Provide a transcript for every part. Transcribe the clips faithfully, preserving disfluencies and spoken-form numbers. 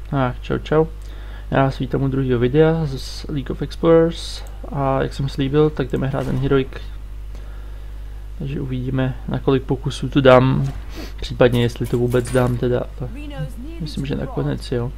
Tak, čau čau. Já vás vítám u druhého videa z League of Explorers a jak jsem slíbil, tak jdeme hrát ten Heroic. Takže uvidíme, na kolik pokusů to dám, případně jestli to vůbec dám teda, ale myslím, že nakonec jo.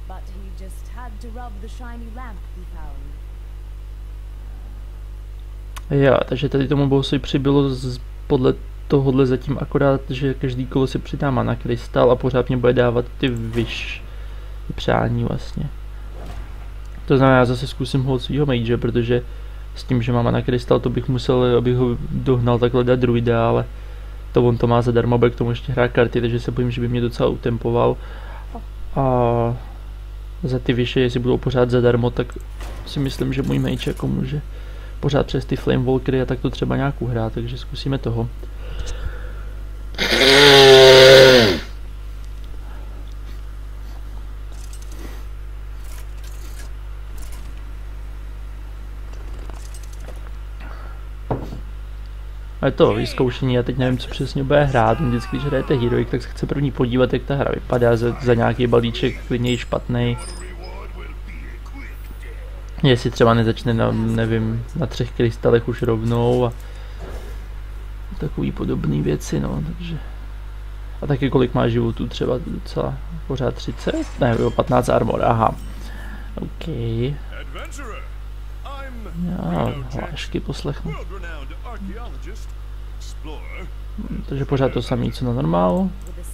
Jo, takže tady tomu bossovi přibylo z, podle tohohle zatím akorát, že každý kolo se přidá mana krystal a pořád mě bude dávat ty vyš přání vlastně. To znamená, já zase zkusím hold svýho mage, protože s tím, že mám mana krystal, to bych musel, abych ho dohnal takhle dát druida, ale to on to má zadarmo, bude k tomu ještě hrát karty, takže se bojím, že by mě docela utempoval. A za ty vyše, jestli budou pořád zadarmo, tak si myslím, že můj mage jako může pořád přes ty Flame Walkery a tak to třeba nějak uhrát, takže zkusíme toho. A je to vyzkoušení, já teď nevím, co přesně bude hrát. Vždycky, když hrajete Heroic, tak se chce první podívat, jak ta hra vypadá za, za nějaký balíček, klidně i špatný. Jestli třeba nezačne na, nevím, na třech krystalech už rovnou a takový podobné věci, no, takže. A taky kolik má životů, třeba docela pořád třicet? Ne, jo, patnáct armor, aha. OK. Já hlášky poslechnu. Takže pořád to samé, co na normálu.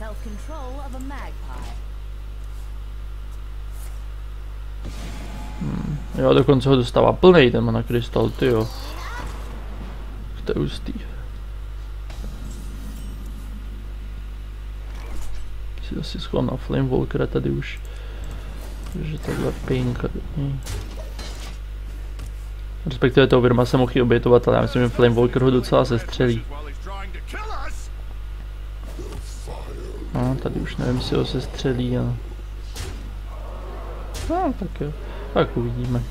Hmm. Jo, dokonce ho dostává plnej ten mana krystal, tyjo. To je hustý. Si asi schovám na Flame Walkera tady už. Takže takhle pinka. Respektive toho Virma se mohl i obětovat, ale já myslím, že Flame Walker ho docela sestřelí. No, tady už nevím, jestli ho sestřelí, ale. No, tak jo. Tak uvidíme.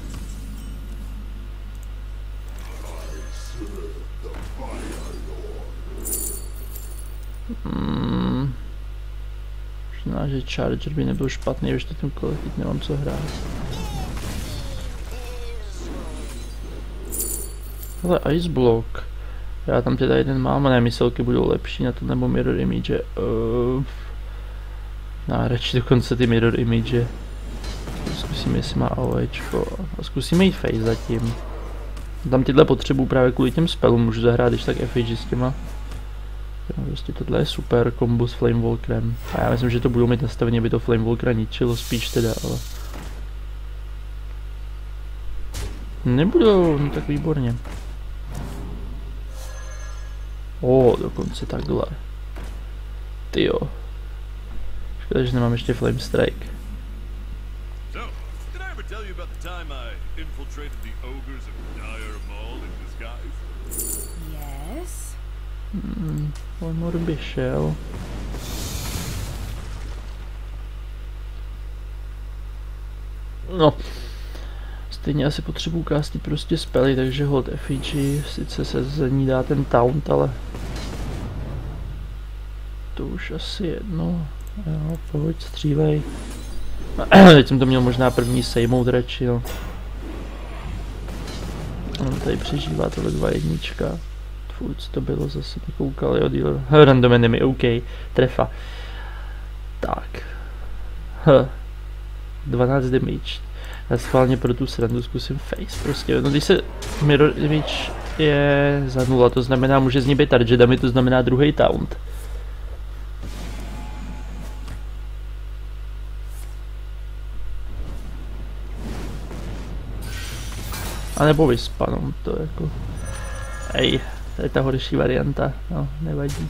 Hmm. Možná, že Charger by nebyl špatný, ještě ten kole, teď nemám co hrát. Ale Ice Block. Já tam teda jeden mám, a ne, myselky budou lepší na to, nebo Mirror Image. Uh, no, radši dokonce ty Mirror Image. Zkusíme, jestli má AOEčko. A zkusíme jít face zatím. Tam tyhle potřebu právě kvůli těm spellům můžu zahrát, když tak F H s těma. No, prostě tohle je super kombo s Flame Walkerem. A já myslím, že to budou mít nastaveně, aby to Flame Walkera ničilo spíš teda, ale. Nebudou, no tak výborně. O, dokonce takhle. Tyjo. Škoda, že nemám ještě Flame Strike. Hmm, One by šel. No. Stejně asi potřebuji castit prostě spely, takže hold F G, sice se za ní dá ten taunt, ale to už asi jedno. Jo, pojď, střílej. Teď jsem to měl možná první sejmout radši, jo. On tady přežívá tohle dva jednička. Furt co to bylo, zase nekoukal, jo, dealer. Random enemy, OK, trefa. Tak. H. dvanáct damage. Já schválně pro tu srandu zkusím face prostě, no když se Mirror Image je za nula, to znamená může z ní být target, a mi to znamená druhý taunt. A nebo Wispa, no, to jako. Ej, to je ta horší varianta, no, nevadí.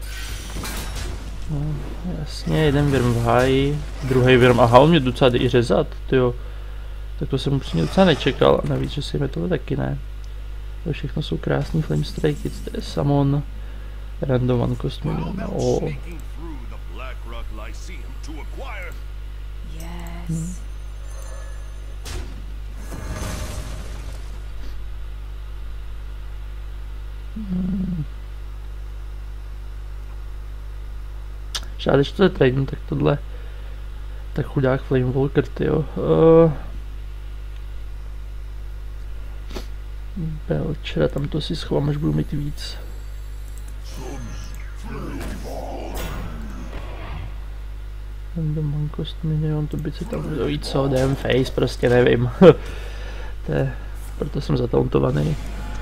No, jasně, jeden Wyrm v háji, druhý Wyrm, aha, on mě docela jde i řezat, tyjo. Tak to jsem upřímně docela nečekal, a navíc, že si mi tohle taky ne. To všechno jsou krásný Flame Strike, to je Summon, Random One Cost Minion, oh. Hmm. Hmm. Žád, když to je trading, tak tohle Tak chudák Flame Walker, tyjo. Uh, Belchera, tam to si schovám, až budu mít víc. Random Cost Minion, to by se tam bude víc co, D M Face, prostě nevím. To je, proto jsem zatauntovaný.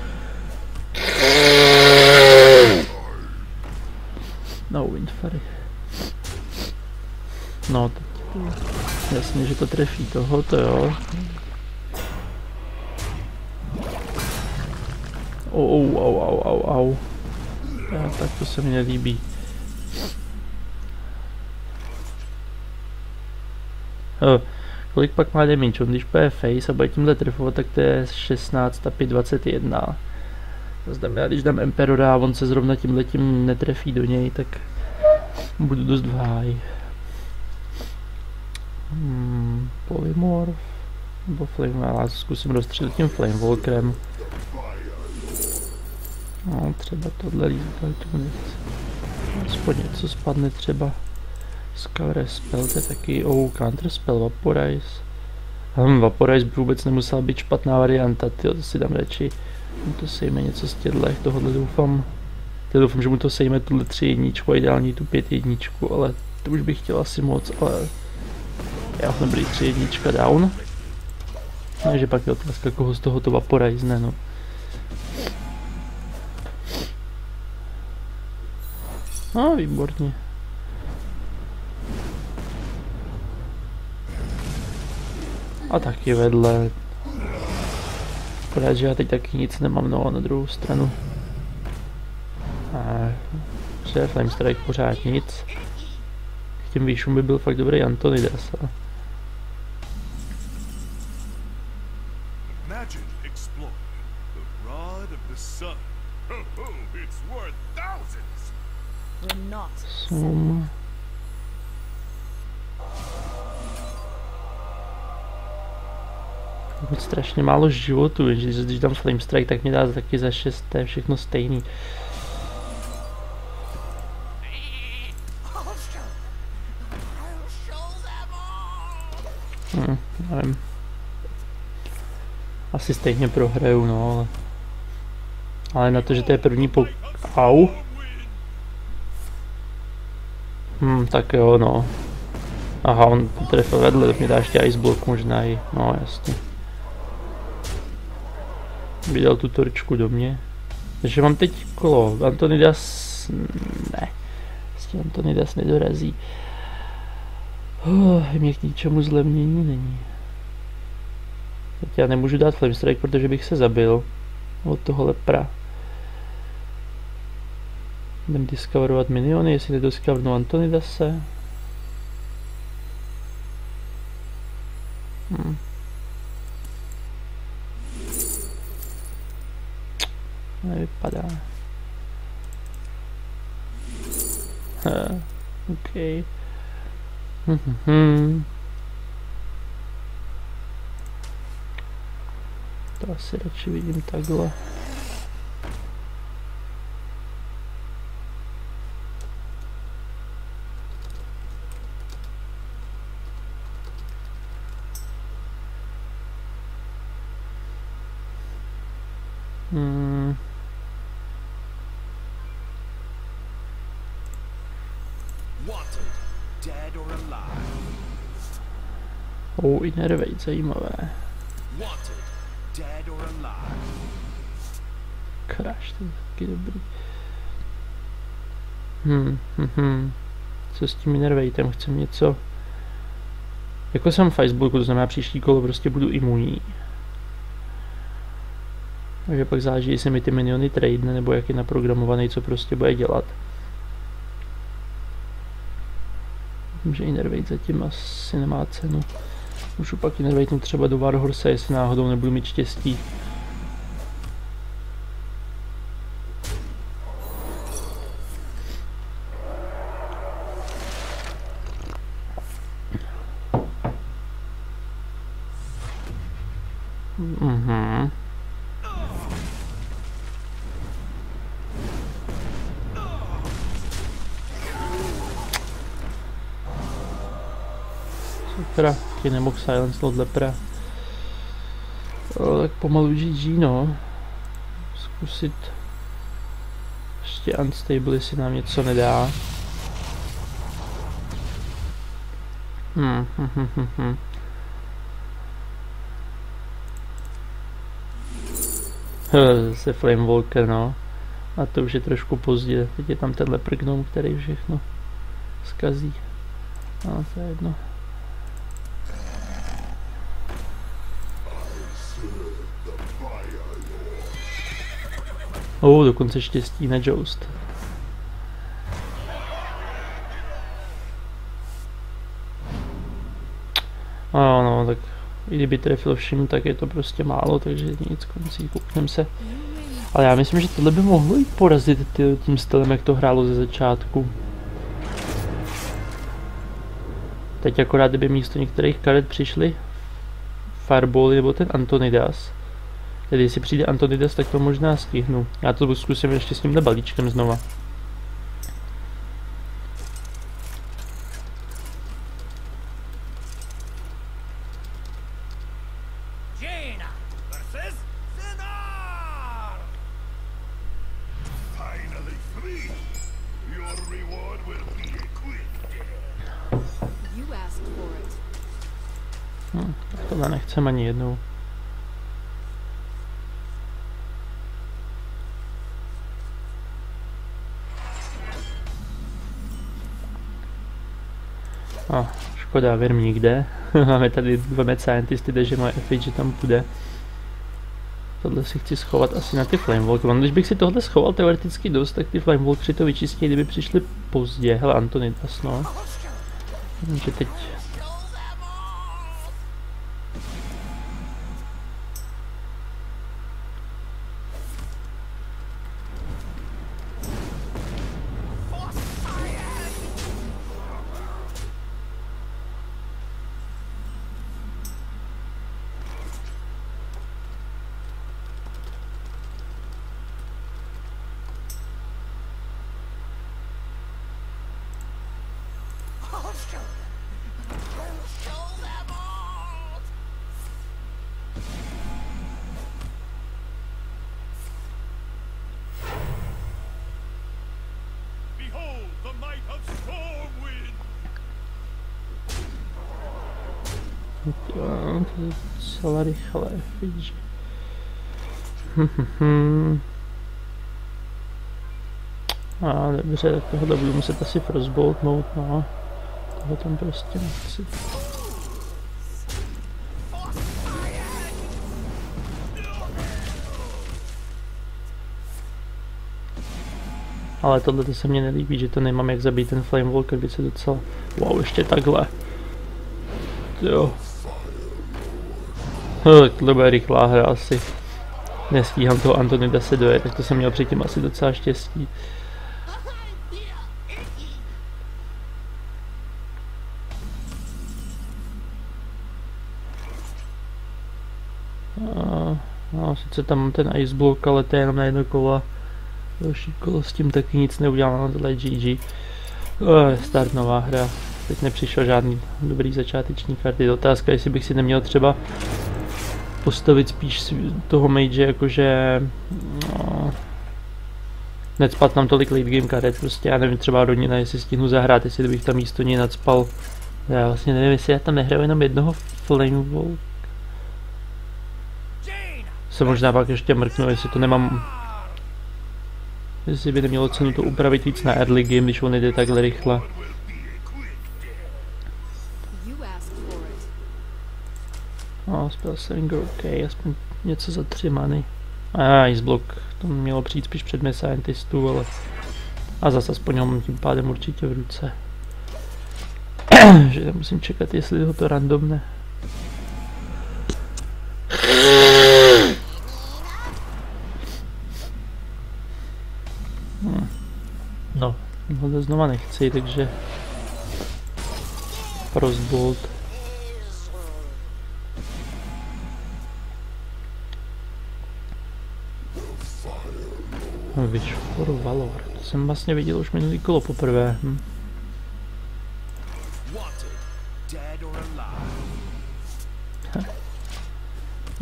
No, Windfairy. No, teď, jasně, že to trefí toho, to jo. Au, au, au, au, au. Ja, tak to se mi nelíbí. Oh, kolik pak má damage? On když půjde face a bude tímhle trefovat, tak to je šestnáct a pět dvacet jedna. To znamená, když dám Emperora a on se zrovna tímhletím netrefí do něj, tak budu dost v háji. Hmm, Polymorph nebo Flame, já zkusím rozstřelit tím Flame Walkerem. No, třeba tohle lízka, to nechci. Aspoň něco spadne třeba. Scour Spell, to je taky, oh, Counter Spell, Vaporize. Hm, Vaporize by vůbec nemusela být špatná varianta, tyjo, to si dám radši. Mu to sejme něco z těchto, tohle doufám. Já doufám, že mu to sejme tuhle tři jedničku a ideálně tu pět jedničku, ale to už bych chtěl asi moc, ale já ho nebyli tři jednička down. Takže pak je otázka, koho z toho to Vaporize ne, no. No, výborně. A taky vedle. Akorát, že já teď taky nic nemám, no, na druhou stranu. A že Flame Strike pořád nic. K těm výšům by byl fakt dobrý Antonidas. A... Sum. Bude strašně málo životu, když, když dám Flame Strike, tak mě dá taky za šest, to je všechno stejný. Hm, nevím. Asi stejně prohraju, no, ale... Ale na to, že to je první po... Au. Hm, tak jo, no. Aha, on trefil vedle, tak mi dá ještě Ice Block možná i, no jasně. Vydal tu torčku do mě. Takže mám teď kolo, Antonidas... Ne. Prostě Antonidas nedorazí. Oh, mě k ničemu zlevnění není. Teď já nemůžu dát Flame Strike, protože bych se zabil. Od toho lepra. Jdem discoverovat miniony, jestli nediscovernu Antonidase. Hmm. Nevypadá. Ha, OK. Hmm. To asi radši vidím takhle. Hmm. Oh, Innervate, zajímavé. Crash, to je taky dobrý. Hmm, hm, hm. Co s tím Innervatem? Chcem něco... Jako jsem v Facebooku, to znamená příští kolo prostě budu imunní. Takže pak záleží, jestli mi ty miniony tradene, nebo jak je naprogramovaný, co prostě bude dělat. Myslím, že Innervate zatím asi nemá cenu. Můžu pak Innervatenout třeba do Warhorse, jestli náhodou nebudu mít štěstí. Mhm. sakra, ti nemohl silencenout lepra. O, tak pomalu G G no. Zkusit. Ještě unstable, jestli nám něco nedá. Hmm, hm, hm, hm, hm. Zase Flame Walker, no. A to už je trošku pozdě. Teď je tam tenhle prgnom, který všechno zkazí. No, to je jedno. O, oh, dokonce štěstí na Joust. No, no, tak i kdyby trefil všim, tak je to prostě málo, takže nic, koncí, kouknem se. Ale já myslím, že tohle by mohlo jít porazit ty, tím stylem, jak to hrálo ze začátku. Teď akorát, kdyby místo některých karet přišly Firebally nebo ten Antonidas. Tedy jestli přijde Antonidas, tak to možná stihnu. Já to zkusím ještě s tímhle balíčkem znova. Hm, tohle nechcem ani jednou. Oh, škoda, Wyrm nikde. Máme tady dva Mad Scientisty, takže moje F H tam půjde. Tohle si chci schovat asi na ty Flamewalky. Když bych si tohle schoval teoreticky dost, tak ty Flamewalky to vyčistí, kdyby přišli pozdě. Hele, Antonidas, no. Takže teď... Jo, to je docela rychlé, vidíš. A dobře, tak tohle budu muset asi frostboltnout, no. Tohle tam prostě nechci. Ale tohle to se mně nelíbí, že to nemám jak zabít ten Flame Walker, když se docela... Wow, ještě takhle. Jo. No, tohle bude rychlá hra asi. Nestíhám toho Antonida se dojet, tak to jsem měl předtím asi docela štěstí. A, no, sice tam mám ten Ice Block, ale to je jenom na jedno kolo. Další kolo s tím taky nic neudělám, na tohle G G. Oh, start nová hra. Teď nepřišel žádný dobrý začáteční karty. Otázka, jestli bych si neměl třeba postavit spíš toho mage, jakože no, necpat nám tolik late game karet, prostě já nevím, třeba Ronina, jestli stihnu zahrát, jestli bych tam místo něj nacpal. Já vlastně nevím, jestli já tam nehraju jenom jednoho Flamewalk. Se možná pak ještě mrknu, jestli to nemám, jestli by nemělo cenu to upravit víc na early game, když on jde takhle rychle. No, spell saving OK, aspoň něco za tři many. A Ice Block, to mělo přijít spíš před Mad Scientistů, ale... A zase aspoň ho mám tím pádem určitě v ruce. Že musím čekat, jestli ho to randomne. Hm. No, tohle znova nechci, takže... Frostbolt. Wish for Valor, to jsem vlastně viděl už minulý kolo poprvé. Hm.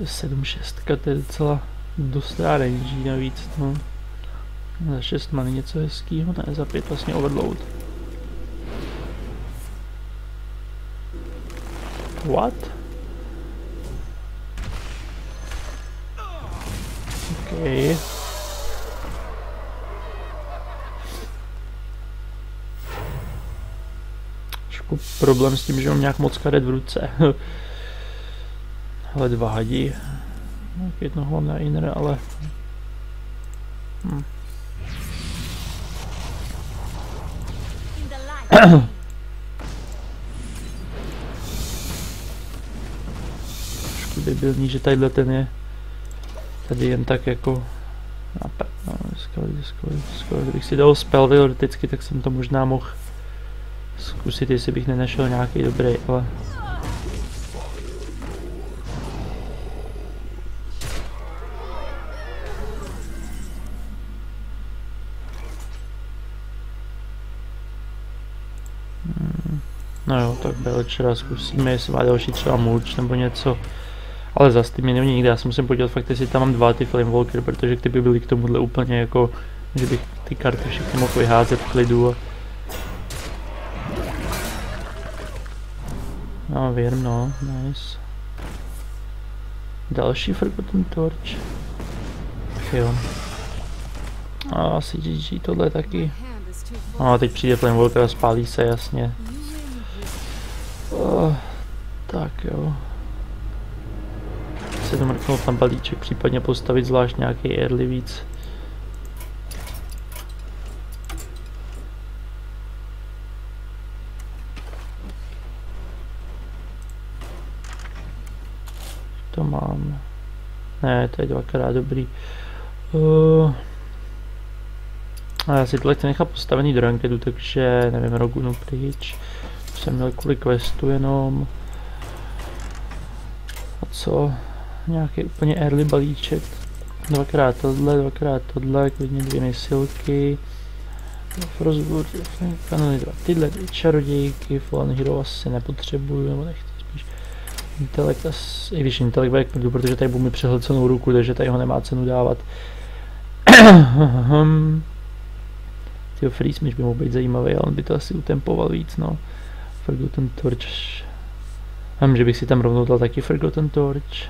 sedm šest, to je docela dost range navíc, no. Za šest má něco hezkýho, ne, za pět vlastně overload. What? Okay. Trošku problém s tím, že mám nějak moc karet v ruce. Ale dva hadi. Jednoho mám na inner, ale... Hm. Trošku debilní, že tadyhle ten je tady jen tak jako... No, skoro, skoro, skoro, kdybych si dal spell teoreticky, tak jsem to možná mohl zkusit, jestli bych nenašel nějaký dobrý, ale... Hmm. No jo, tak Belchera zkusíme, jestli má další třeba Mulch nebo něco. Ale zas ty mě není nikde, já se musím podívat fakt, jestli tam mám dva ty Flamewalker, protože ty by byly k tomuhle úplně jako, že bych ty karty všechny mohl vyházet v klidu a... No, věrm, no, nice. Další Forgotten Torch. Jo. A asi G G tohle taky. No a teď přijde Flamewalker a spálí se, jasně. Oh, tak jo. Se to mrknout na balíček, případně postavit zvlášť nějaký early víc. To mám. Ne, to je dvakrát dobrý. Uh, a já si tohle chci nechat postavený do rankedu, takže nevím, Rogunu pryč. Jsem měl kvůli questu jenom. A co? Nějaký úplně early balíček. Dvakrát tohle, dvakrát tohle, klidně dvě misilky. Frostwood, kanony dva tyhle dvě čarodějky, Fallen Hero asi nepotřebuju, nebo nechci spíš. Intelekt asi, i když intelekt bude k prdu, protože tady budu mi přehlcenou ruku, takže tady ho nemá cenu dávat. Tyjo, Freeze Mage by mohl být zajímavý, ale on by to asi utempoval víc, no. Forgotten Torch. Hm, že bych si tam rovnou dal taky Forgotten Torch.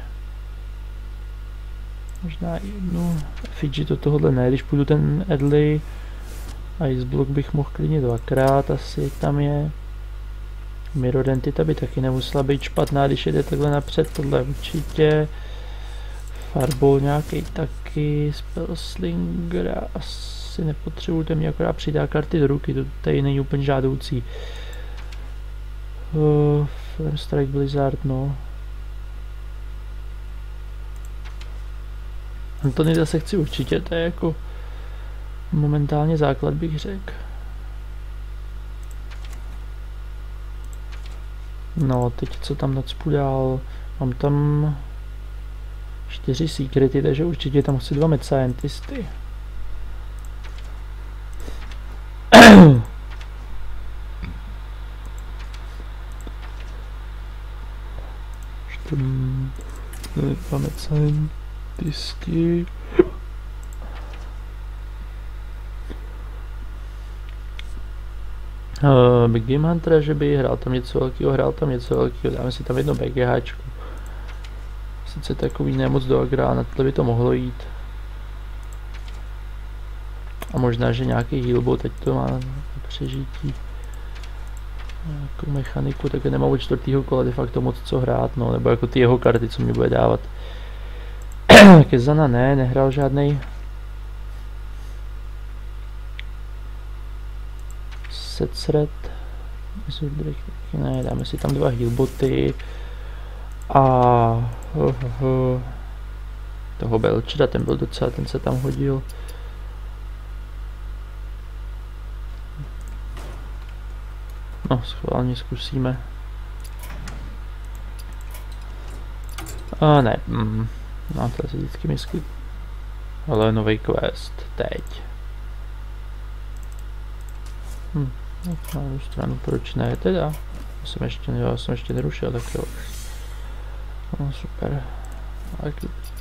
Možná jednu. Fidži to tohle ne, když půjdu ten early. Ice Block bych mohl klidně dvakrát, asi tam je. Mirror Entita by taky nemusela být špatná, když jede takhle napřed, tohle určitě. Fireball nějaký taky, Spellslinger asi nepotřebuji, ten mě akorát přidá karty do ruky, to tady není úplně žádoucí. Uh, Flame Strike Blizzard, no. Antony zase chci určitě, to je jako momentálně základ, bych řekl. No, teď co tam nacpu dál? Mám tam čtyři secrety, takže určitě tam chci dva Mad Scientisty. Dva Mad Scientisty. Uh, Big Game Hunter, že by hrál tam něco velkého, hrál tam něco velkého, dáme si tam jedno BGHčko. Sice takový nemoc do agra, na tohle by to mohlo jít. A možná, že nějaký healbot, teď to má na přežití. Nějakou mechaniku, tak nemám od čtvrtýho kola de facto moc co hrát, no, nebo jako ty jeho karty, co mě bude dávat. Kezana ne, nehrál žádnej. Setthred, ne, dáme si tam dva healboty a uh, uh, toho Belchera, ten byl docela, ten se tam hodil. No, schválně zkusíme. A ne, mm, no to se vždycky myslí. Ale nový quest, teď. Hm, no, na jednu stranu, proč ne, teda? Já jsem ještě, jo, já jsem ještě nerušil, tak jo. No, super. Tak.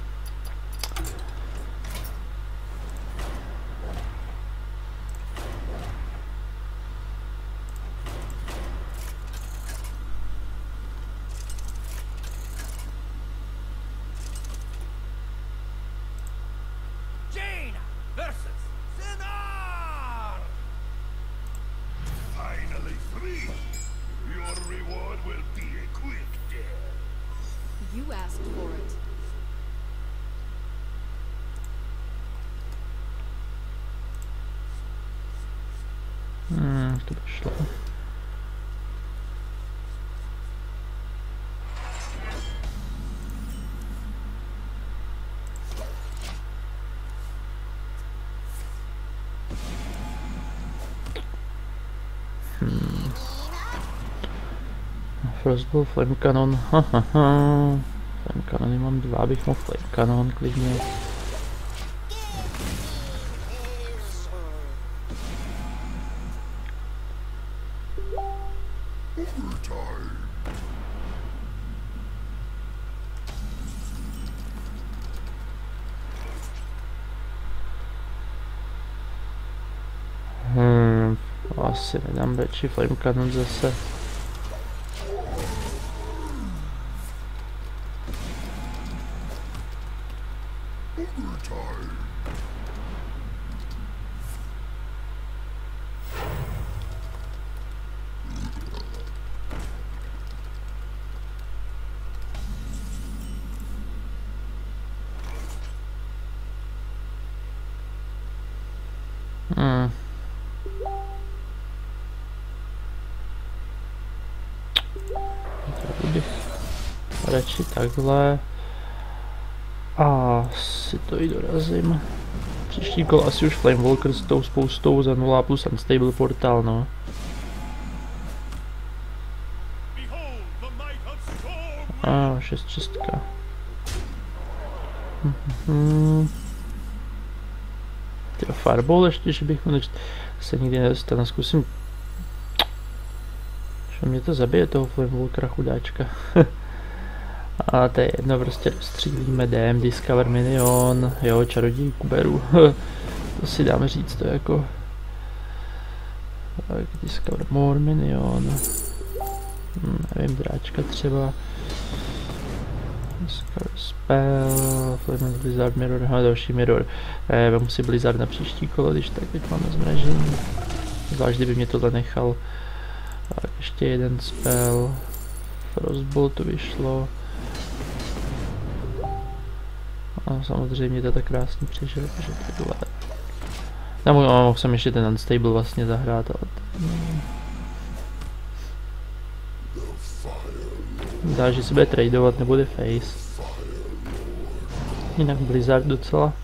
You asked for it. Hmm, to by šlo. Hmm. Frostball, Flame Cannon, hahaha. Flame Cannony mám dva, abych mohl Flame Cannon klidně. Hmm, asi nedám radši Flame Cannon zase. Hmm. Tady bych radši takhle. A si to i dorazím. Příští kol asi už Flame Walker s tou spoustou za nula plus Unstable Portal, no. A šest šestka. Hmm. Tyjo, Fireball ještě, že bych mu neč... se nikdy nedostal, zkusím. Že mě to zabije toho Flame Walkera chudáčka. A to je jedno, prostě dostřílíme D M, Discover Minion, jo, čarodějku beru. To si dáme říct, to jako... Tak, Discover More Minion. Hm, nevím, dráčka třeba. Discover Spell, Flame Blizzard Mirror, no, další Mirror. Eh, vemu si Blizzard na příští kolo, když tak teď máme zmražení. Zvlášť, kdyby mě tohle nechal. Tak, ještě jeden spell. Frostball to vyšlo. A samozřejmě to tak krásně přežil, že tohle. Já mohl jsem ještě ten Unstable vlastně zahrát, ale... Zdá, že se bude tradovat, nebude face. Jinak Blizzard docela.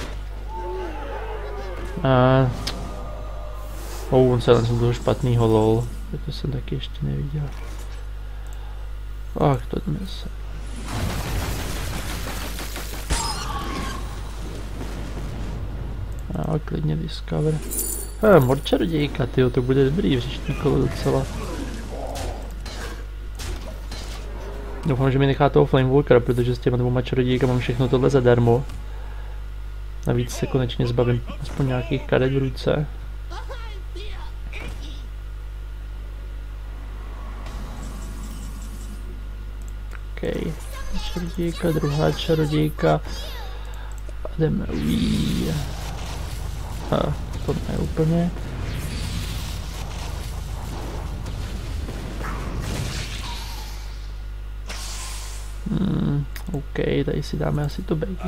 A... Oh, on se len z toho špatnýho lol. To jsem taky ještě neviděl. Ach, to dnes. A klidně Discover. A morčarodějka, tyjo, to bude dobrý příští kolo docela. Doufám, že mi nechá toho Flame Walkera, protože s těma dvouma čarodějkama mám všechno tohle zadarmo. Navíc se konečně zbavím aspoň nějakých karet v ruce. OK, čarodějka, druhá čarodějka. A jdeme ují. Ha, to ne úplně. Hmm, OK, tady si dáme asi to B G.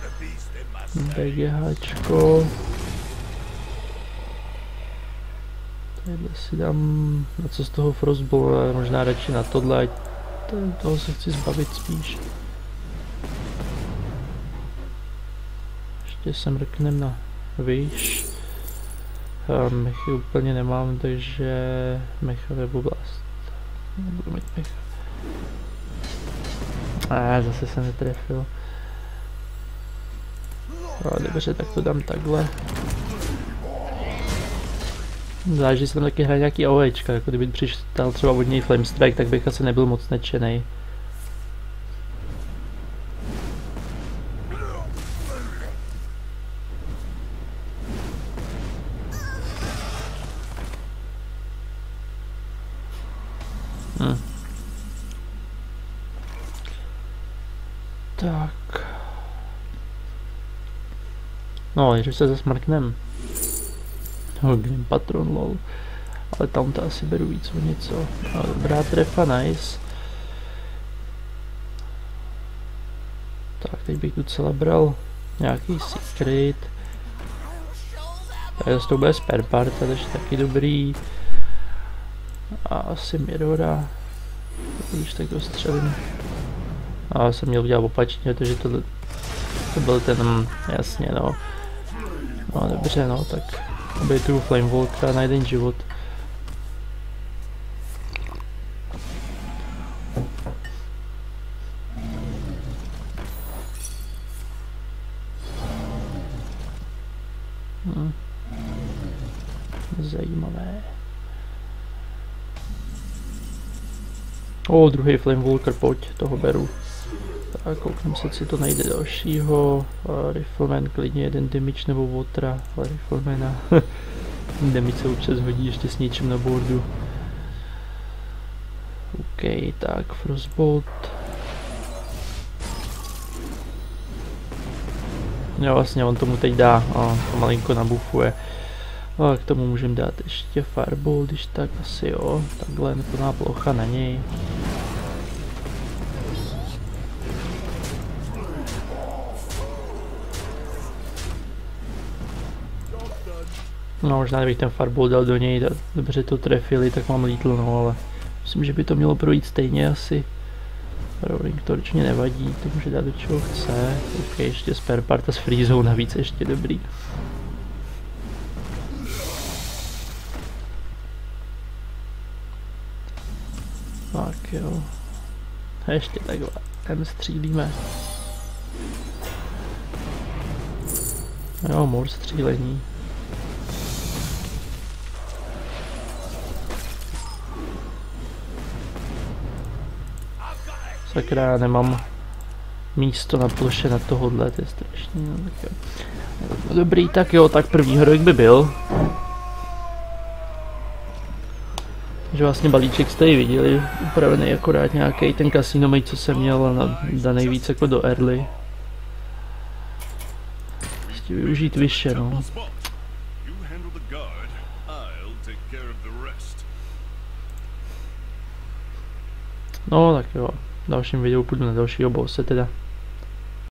BGHčko. Tadyhle si dám, na co z toho Frostball, ale možná radši na tohle, toho se chci zbavit spíš. Ještě se mrknem na výš. Mechy úplně nemám, takže mecha ve oblast. Nebudu mít mecha. A zase jsem netrefil. No, dobře, tak to dám takhle. Záleží, že jsem taky hrál nějaký OEčka, jako kdyby přistal třeba od něj Flame Strike, tak bych asi nebyl moc nadšenej. Tak. No, když se zase mrknem. No, Grim Patron, lol. Ale tam to asi beru víc o něco. No, dobrá trefa, nice. Tak, teď bych docela bral nějaký secret. Tak zase to bude spare part, takže taky dobrý. A asi Mirrora. Když tak dostřelím. A já jsem měl udělat opačně, protože to, to byl ten, jasně no. No dobře no, tak obětuju Flamewalkera na jeden život. Hm. Zajímavé. O, druhý Flamewalker, pojď, toho beru. Tak kouknem se, co to najde dalšího. Rifleman klidně jeden damage nebo Water, ale Riflemana. Damage se občas hodí ještě s něčím na boardu. OK, tak Frostbolt. Jo, vlastně on tomu teď dá, a to malinko nabufuje. A k tomu můžeme dát ještě Fireball, když tak asi jo. Takhle neplná plocha na něj. No možná kdybych ten Fireball dal do něj, tak dobře to trefili, tak mám lítl, no ale myslím, že by to mělo projít stejně asi. Rolling Torch mě nevadí, to může dát do čeho chce. OK, ještě spare parta s freezou navíc, ještě dobrý. Tak jo. A ještě takhle, ten střílíme. Jo, more střílení. Sakra, já nemám místo na ploše na tohodle, to je strašný, no tak jo. No, dobrý, tak jo, tak první heroik by byl. Že vlastně balíček jste ji viděli, upravený akorát nějaký ten casino mate, co jsem měl, na, danej víc jako do early. Ještě využít vyše, no. No tak jo, v dalším videu půjdu na dalšího bosse teda.